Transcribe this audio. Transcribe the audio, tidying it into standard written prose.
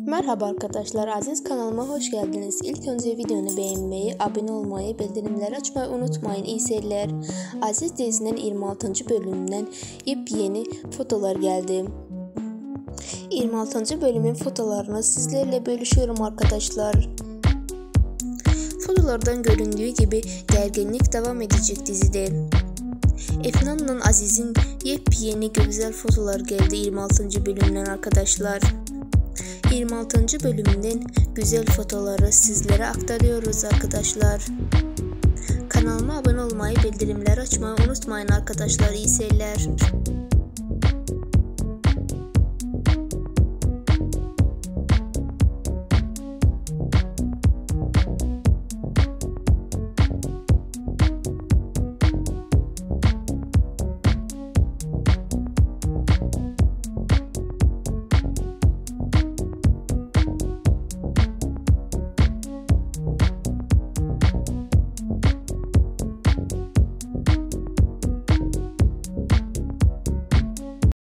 Merhaba arkadaşlar, Aziz kanalıma hoş geldiniz. İlk önce videonu beğenmeyi, abone olmayı, bildirimleri açmayı unutmayın. İyi seyirler. Aziz dizinin 26. bölümünden yepyeni fotolar geldi. 26. bölümün fotolarını sizlerle bölüşüyorum arkadaşlar. Fotolardan göründüğü gibi gerginlik devam edecek dizide. Efnan'la Aziz'in yepyeni güzel fotolar geldi 26. bölümden arkadaşlar. 26. bölümden güzel fotoları sizlere aktarıyoruz arkadaşlar. Kanalıma abone olmayı, bildirimleri açmayı unutmayın arkadaşlar. İyi seyirler.